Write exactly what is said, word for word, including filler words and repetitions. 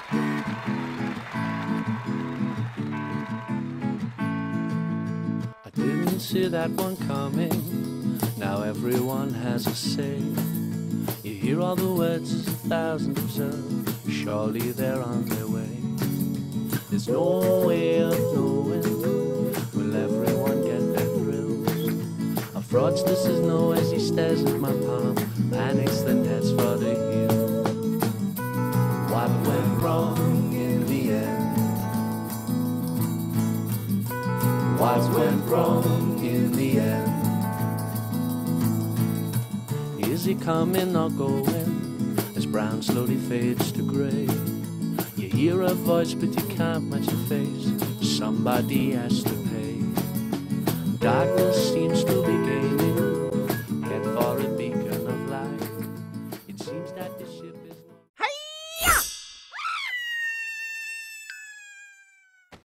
I didn't see that one coming. Now everyone has a say. You hear all the words thousands observe. Surely they're on their way. There's no way of knowing. Will everyone get their thrills? A fraudster know as he stares at my palm. Panics then heads for the hill. What went wrong in the end? What went wrong in the end? Is he coming or going? As brown slowly fades to grey. You hear a voice but you can't match a face. Somebody has to pay. Darkness seems to be gaining.